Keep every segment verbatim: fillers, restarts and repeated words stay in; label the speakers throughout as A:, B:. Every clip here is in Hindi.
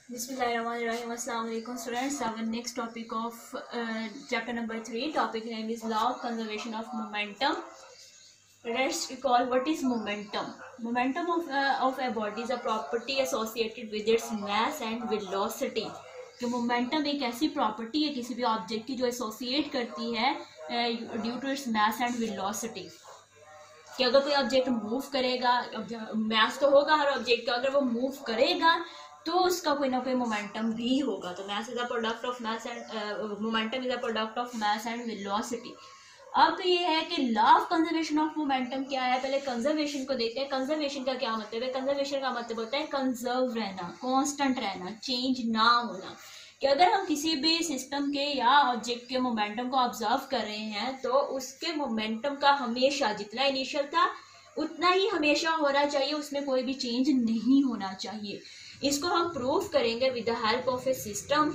A: Bismillahirrahmanirrahim. Assalamu alaikum students. Our next topic of uh, chapter number three. Topic name is law of conservation of momentum. Let's recall what is momentum. Momentum of uh, of a body is a property associated with its mass and velocity. कि मोमेंटम एक ऐसी प्रॉपर्टी है किसी भी ऑब्जेक्ट की जो एसोसिएट करती है due to its mass and velocity, कि अगर कोई ऑब्जेक्ट मूव करेगा, मैस तो होगा हर ऑब्जेक्ट का, अगर वो मूव करेगा तो उसका कोई ना कोई मोमेंटम भी होगा। तो mass is a product of mass and momentum is a product of mass and velocity. अब ये है कि law of conservation of momentum क्या है। पहले कंजर्वेशन को देखते हैं। कंजर्वेशन का क्या मतलब है? कंजर्वेशन का मतलब होता है कंजर्व रहना, कांस्टेंट रहना, चेंज ना होना। कि अगर हम किसी भी सिस्टम के या ऑब्जेक्ट के मोमेंटम को ऑब्जर्व कर रहे हैं तो उसके मोमेंटम का हमेशा जितना इनिशियल था उतना ही हमेशा होना चाहिए, उसमें कोई भी चेंज नहीं होना चाहिए। इसको हम प्रूव करेंगे with the help of a system.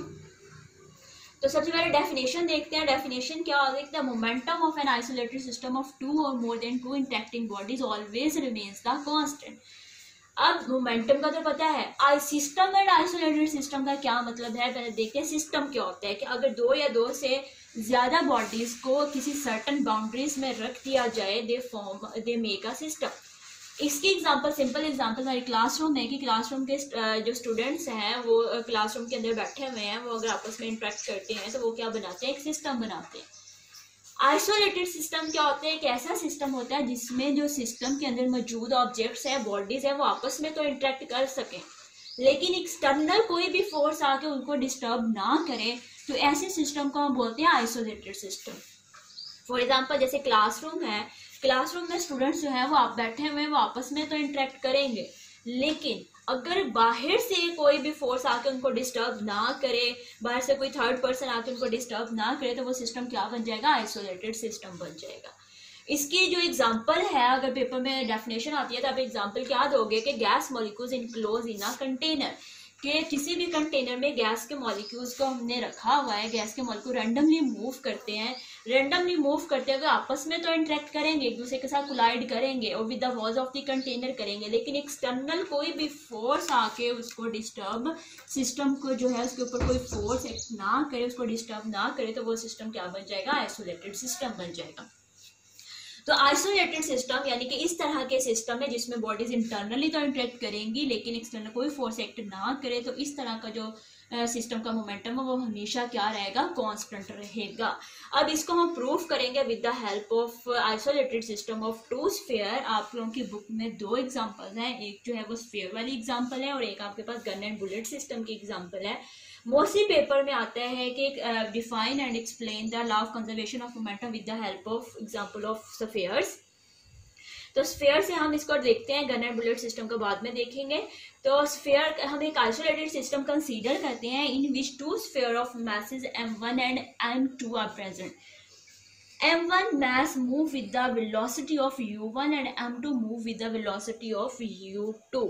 A: तो सबसे पहले डेफिनेशन देखते हैं। डेफिनेशन क्या हो सकता है? Momentum of an isolated system of two or more than two interacting bodies always remains the constant. अब मोमेंटम का तो पता है, I system and isolated system का क्या मतलब है पहले देखते हैं। सिस्टम क्या होता है कि अगर दो या दो से ज्यादा बॉडीज को किसी सर्टन बाउंड्रीज में रख दिया जाए, they form they make a system. इसकी एग्जांपल, सिंपल एग्जांपल हमारी क्लासरूम है कि क्लासरूम के जो स्टूडेंट्स हैं वो क्लासरूम के अंदर बैठे हुए हैं, वो अगर आपस में इंटरेक्ट करते हैं तो वो क्या बनाते हैं? एक सिस्टम बनाते हैं। आइसोलेटेड सिस्टम क्या होता है? एक ऐसा सिस्टम होता है जिसमें जो सिस्टम के अंदर मौजूद ऑब्जेक्ट्स हैं, बॉडीज हैं, वो आपस में तो इंटरेक्ट कर सकें लेकिन एक्सटर्नल कोई भी फोर्स आके उनको डिस्टर्ब ना करे, तो ऐसे सिस्टम को हम बोलते हैं आइसोलेटेड सिस्टम। फॉर एग्जाम्पल जैसे क्लासरूम है, क्लासरूम में स्टूडेंट्स जो है वो आप बैठे हुए हैं, वो आपस में तो इंटरेक्ट करेंगे लेकिन अगर बाहर से कोई भी फोर्स आके उनको डिस्टर्ब ना करे, बाहर से कोई थर्ड पर्सन आके उनको डिस्टर्ब ना करे, तो वो सिस्टम क्या बन जाएगा? आइसोलेटेड सिस्टम बन जाएगा। इसकी जो एग्जांपल है, अगर पेपर में डेफिनेशन आती है तो आप एग्जांपल क्या दोगे कि gas molecules enclose in a container, कि किसी भी कंटेनर में गैस के मॉलिक्यूल्स को हमने रखा हुआ है, गैस के मॉलिक्यूल रैंडमली मूव करते हैं, रैंडमली मूव करते हुए आपस में तो इंटरेक्ट करेंगे, एक दूसरे के साथ कोलाइड करेंगे और with the walls of the container करेंगे, लेकिन एक्सटर्नल कोई भी फोर्स आके उसको डिस्टर्ब, सिस्टम को जो है उसके ऊपर कोई फोर्स एक्ट ना करे, उसको डिस्टर्ब ना करे, तो वो सिस्टम क्या बन जाएगा? आइसोलेटेड सिस्टम बन जाएगा। तो आइसोलेटेड सिस्टम यानी कि इस तरह के सिस्टम है जिसमें बॉडीज इंटरनली तो इंटरेक्ट करेंगी लेकिन एक्सटर्नल कोई फोर्स एक्ट ना करे, तो इस तरह का जो सिस्टम का मोमेंटम है वो हमेशा क्या रहेगा? कांस्टेंट रहेगा। अब इसको हम प्रूव करेंगे with the help of isolated system of two sphere. आप लोगों की बुक में दो एग्जांपल्स हैं, एक जो है वो स्फीयर वाली एग्जांपल है और एक आपके पास गन एंड बुलेट सिस्टम की एग्जांपल है। मोस्टली पेपर में आता है कि define and explain the law of conservation of momentum with the help of example of spheres. तो स्फीयर से हम इसको देखते हैं, गन एंड बुलेट सिस्टम को बाद में देखेंगे। तो स्फीयर हम एक आइसोलेटेड सिस्टम कंसीडर करते हैं in which two sphere of masses M one and M two are present. M one mass move with the velocity of U one and M two move with the velocity of U two.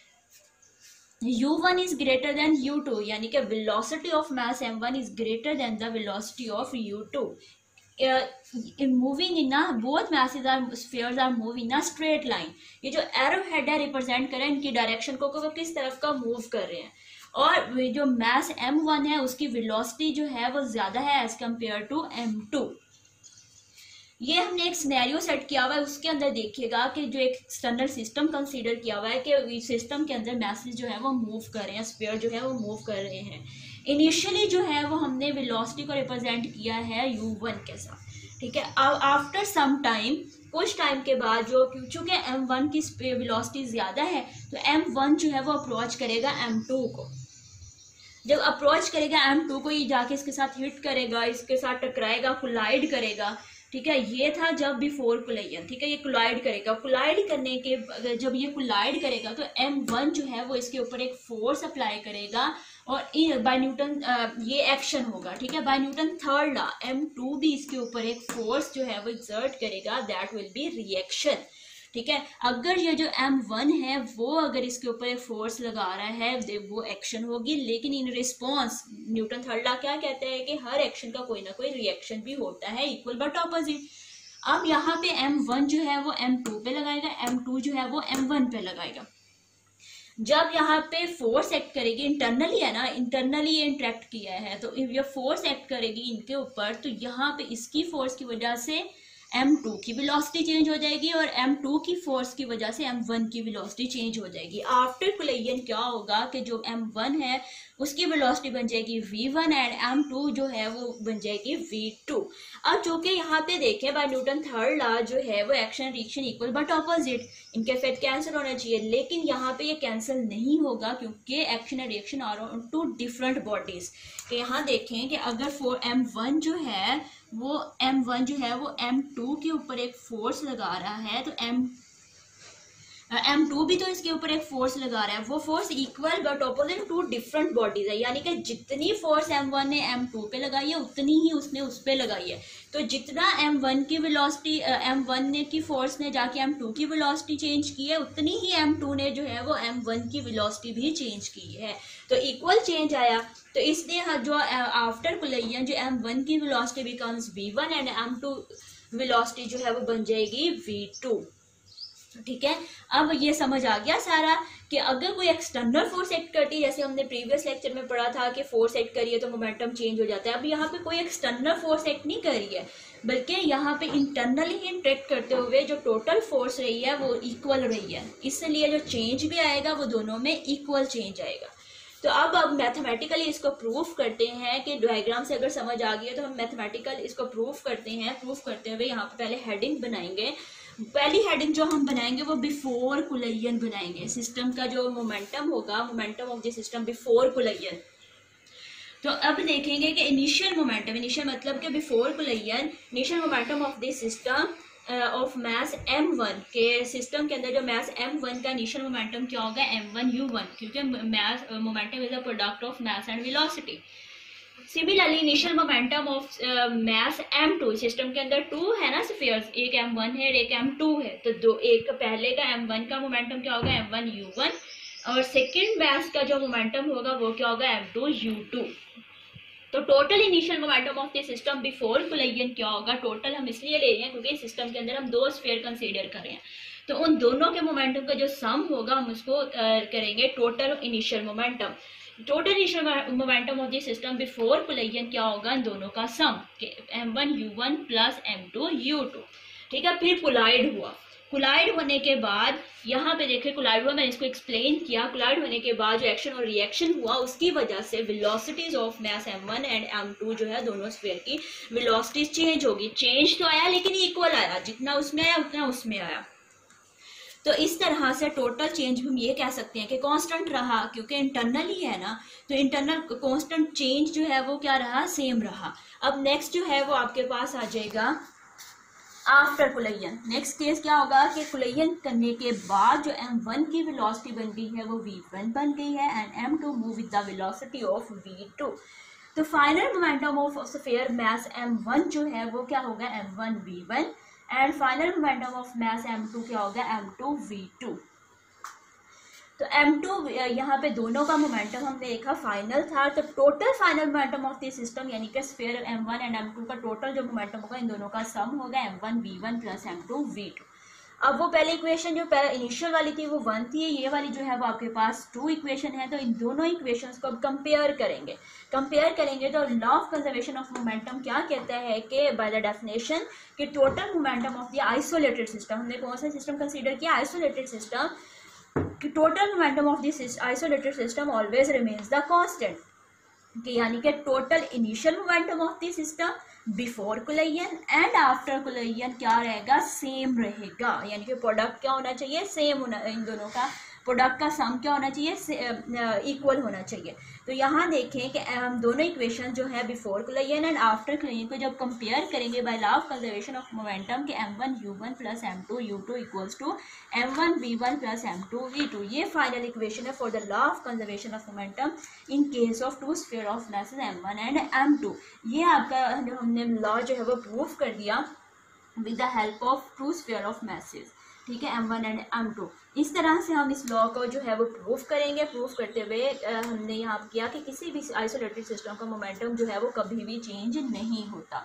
A: U one is greater than U two, यानी कि velocity of mass M one is greater than the velocity of U two. Uh, moving in a both masses are spheres are moving in a straight line। ये जो एरो हेड है रिप्रेजेंट करें इनकी डायरेक्शन को, को किस तरफ का मूव कर रहे हैं, और जो मास एम वन है उसकी वेलोसिटी जो है वो ज्यादा है as compare to M two. ये हमने एक सिनेरियो सेट किया हुआ है, उसके अंदर देखिएगा कि जो एक एक्सटर्नल सिस्टम कंसीडर किया हुआ है कि सिस्टम के अंदर मैसेज जो है वो मूव कर रहे हैं, स्फीयर जो है वो मूव कर रहे हैं। इनिशियली जो है वो हमने वेलोसिटी को रिप्रेजेंट किया है यू वन के साथ, ठीक है। अब आफ्टर सम टाइम, कुछ टाइम के बाद, जो चूंकि एम वन की वेलोसिटी ज्यादा है तो एम वन जो है वो अप्रोच करेगा एम टू को। जब अप्रोच करेगा एम टू को, ये जाके इसके साथ हिट करेगा, इसके साथ टकराएगा, कोलाइड करेगा, ठीक है। ये था जब बिफोर कोलाइजन, ठीक है। ये कोलाइड करेगा, कोलाइड करने के जब ये कोलाइड करेगा तो एम वन जो है वो इसके ऊपर एक फोर्स अप्लाई करेगा और बाय न्यूटन ये एक्शन होगा, ठीक है। By Newton third law M two भी इसके ऊपर एक फोर्स जो है वो एक्सर्ट करेगा, दैट विल बी रिएक्शन, ठीक है। अगर ये जो एम वन है वो अगर इसके ऊपर एक फोर्स लगा रहा है वो एक्शन होगी, लेकिन in response Newton third law क्या कहता है कि हर एक्शन का कोई ना कोई रिएक्शन भी होता है, इक्वल बट ऑपोजिट। अब यहाँ पे एम वन जो है वो एम टू पे लगाएगा, एम टू जो है वो एम वन पे लगाएगा। जब यहाँ पे फोर्स एक्ट करेगी, इंटरनली है ना, इंटरनली इंटरेक्ट किया है, तो ये फोर्स एक्ट करेगी इनके ऊपर, तो यहाँ पे इसकी फोर्स की वजह से एम टू की वेलोसिटी चेंज हो जाएगी और एम टू की फोर्स की वजह से एम वन की वेलोसिटी चेंज हो जाएगी। आफ्टर कोलिजन क्या होगा कि जो एम वन है उसकी वेलोसिटी बन जाएगी V one and M two जो है वो बन जाएगी वी टू। अब चूंकि यहाँ पे देखें बाय न्यूटन थर्ड लॉ जो है वो action reaction equal but opposite, इनके इफेक्ट कैंसिल होना चाहिए, लेकिन यहाँ पे ये कैंसिल नहीं होगा क्योंकि action and reaction are on two different bodies. कि यहाँ देखें कि अगर फोर एम वन जो है वो एम वन जो है वो एम टू के ऊपर एक फोर्स लगा रहा है, तो एम एम टू भी तो इसके ऊपर एक फोर्स लगा रहा है, वो force equal but opposite to different bodies है, यानी कि जितनी फोर्स एम वन ने एम टू पे लगाई है उतनी ही उसने उस पे लगाई है। तो जितना एम वन की वेलोसिटी एम वन ने की फोर्स ने जाके एम टू की वेलोसिटी चेंज की है, उतनी ही एम टू ने जो है वो एम वन की वेलोसिटी भी चेंज की है, तो इक्वल चेंज आया। तो इसलिए जो आफ्टर कोलिजन जो एम वन की velocity becomes V one and M two velocity जो है वो बन जाएगी वी टू। ठीक है, अब ये समझ आ गया सारा कि अगर कोई एक्सटर्नल फोर्स एक्ट करती है, जैसे हमने प्रीवियस लेक्चर में पढ़ा था कि फोर्स एक्ट करिए तो मोमेंटम चेंज हो जाता है। अब यहाँ पे कोई एक्सटर्नल फोर्स एक्ट नहीं कर रही है, बल्कि यहाँ पे इंटरनली इंटरेक्ट करते हुए जो टोटल फोर्स रही है वो इक्वल रही है, इसलिए जो चेंज भी आएगा वो दोनों में इक्वल चेंज आएगा। तो अब अब मैथमेटिकली इसको प्रूफ करते हैं कि डायग्राम से अगर समझ आ गई है तो हम मैथमेटिकल इसको प्रूफ करते हैं। प्रूफ करते हुए यहाँ पे पहले हेडिंग बनाएंगे। पहली हेडिंग जो हम बनाएंगे वो बिफोर कोलिजन बनाएंगे, सिस्टम का जो मोमेंटम होगा, momentum of the system before collision. तो अब देखेंगे कि इनिशियल मोमेंटम, इनिशियल मतलब कि before collision initial momentum of the system of mass M one के सिस्टम के अंदर जो मास एम वन का इनिशियल मोमेंटम क्या होगा एम वन यू वन, क्योंकि mass momentum is a product of mass and velocity. Similarly initial momentum of mass M two, system के अंदर टू है ना स्फीयर्स, एक एम वन है और एक एम टू है, तो दो एक पहले का एम वन का मोमेंटम क्या होगा एम वन यू वन और सेकेंड मास का जो मोमेंटम होगा वो क्या होगा एम टू यू टू। तो total initial momentum of the system before collision क्या होगा, टोटल हम इसलिए ले रहे हैं क्योंकि सिस्टम के अंदर हम दो स्फीयर कंसीडर कर रहे हैं, तो उन दोनों के मोमेंटम का जो सम होगा हम उसको करेंगे total initial momentum. Total initial momentum of the system before collision क्या होगा, इन दोनों का sum M one U one plus M two U two. ठीक है, फिर कोलाइड हुआ, कोलाइड होने के बाद यहाँ पे देखें कोलाइड हुआ, मैंने इसको एक्सप्लेन किया। कोलाइड होने के बाद जो एक्शन और रिएक्शन हुआ उसकी वजह से velocities of mass M one and M two जो है दोनों स्फीयर की वेलोसिटीज चेंज होगी। चेंज तो आया लेकिन इक्वल आया, जितना उसमें आया उतना उसमें आया। तो इस तरह से टोटल चेंज हम ये कह सकते हैं कि कांस्टेंट रहा, क्योंकि इंटरनली है ना, तो इंटरनल कांस्टेंट चेंज जो है वो क्या रहा, सेम रहा। अब नेक्स्ट जो है वो आपके पास आ जाएगा आफ्टर कोलिजन। नेक्स्ट केस क्या होगा कि कोलिजन करने के बाद जो एम वन की वेलोसिटी बन गई है वो वी वन बन गई है and M two move with the velocity of V two. तो final momentum of sphere mass M one जो है वो क्या होगा M one V one and final momentum of mass M two क्या होगा एम टू वी टू। तो एम टू यहाँ पे दोनों का मोमेंटम हमने देखा फाइनल था, तो total final momentum of the system यानी कि sphere M one and M two का टोटल जो मोमेंटम होगा इन दोनों का सम होगा M one V one plus M two V two. अब वो पहले इक्वेशन जो पहले इनिशियल वाली थी वो वन थी, ये वाली जो है वो आपके पास टू इक्वेशन है। तो इन दोनों इक्वेशंस को अब कंपेयर करेंगे। कंपेयर करेंगे तो law of conservation of momentum क्या कहता है कि बाय द डेफिनेशन कि total momentum of the isolated system, हमने कौन सा सिस्टम कंसीडर किया, आइसोलेटेड सिस्टम, कि total momentum of this isolated system always remains the constant, कि यानी कि total initial momentum of the system before collision and after collision क्या रहेगा, सेम रहेगा। यानी कि प्रोडक्ट क्या होना चाहिए, सेम होना, इन दोनों का प्रोडक्ट का सम क्या होना चाहिए, इक्वल होना चाहिए। तो यहाँ देखें कि हम दोनों इक्वेशन जो है before collision and after collision को जब कंपेयर करेंगे by law of conservation of momentum कि M one U one plus M two U two equals to M one V one plus M two V two, ये फाइनल इक्वेशन है for the law of conservation of momentum in case of two sphere of masses M one and M two. ये आपका हमने लॉ जो है वो प्रूफ कर दिया with the help of two sphere of masses. ठीक है, M one and M two. इस तरह से हम इस लॉ को जो है वो प्रूफ करेंगे। प्रूफ करते हुए हमने यहाँ किया कि किसी भी आइसोलेटेड सिस्टम का मोमेंटम जो है वो कभी भी चेंज नहीं होता।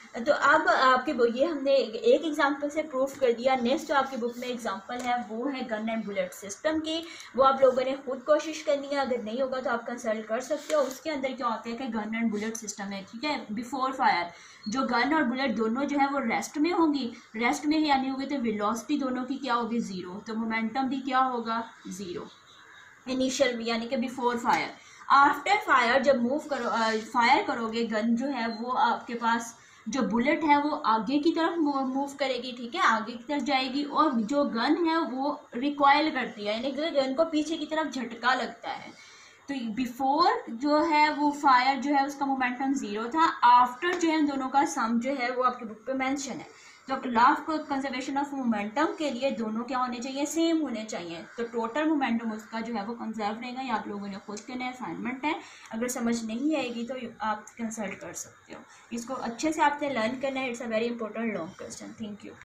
A: तो अब आपके बुक ये हमने एक एग्जांपल से प्रूफ कर दिया। नेक्स्ट जो आपकी बुक में एग्जांपल है वो है गन एंड बुलेट सिस्टम की। वो आप लोगों ने खुद कोशिश करनी है, अगर नहीं होगा तो आप कंसल्ट कर सकते हो। उसके अंदर क्या होता है कि गन एंड बुलेट सिस्टम है, ठीक है। बिफोर फायर जो गन और बुलेट दोनों जो है वो रेस्ट में होंगी, रेस्ट में यानी होगी तो वेलोसिटी दोनों की क्या होगी, ज़ीरो। तो मोमेंटम भी क्या होगा, ज़ीरो इनिशियल यानी कि बिफोर फायर। आफ्टर फायर जब मूव करो फायर करोगे, गन जो है वो आपके पास जो बुलेट है वो आगे की तरफ मूव करेगी, ठीक है, आगे की तरफ जाएगी। और जो गन है वो रिकॉइल करती है, यानी कि गन को पीछे की तरफ झटका लगता है। तो बिफोर जो है वो फायर जो है उसका मोमेंटम जीरो था, आफ्टर जो है दोनों का सम जो है वो आपके बुक पे मेंशन है। तो law of conservation of momentum के लिए दोनों क्या होने चाहिए, सेम होने चाहिए। तो टोटल मोमेंटम उसका जो है वो कंजर्व रहेगा। ये आप लोगों ने खुद के नए असाइनमेंट है, अगर समझ नहीं आएगी तो आप कंसल्ट कर सकते हो। इसको अच्छे से आपने लर्न करना है। It's a very important long question. Thank you.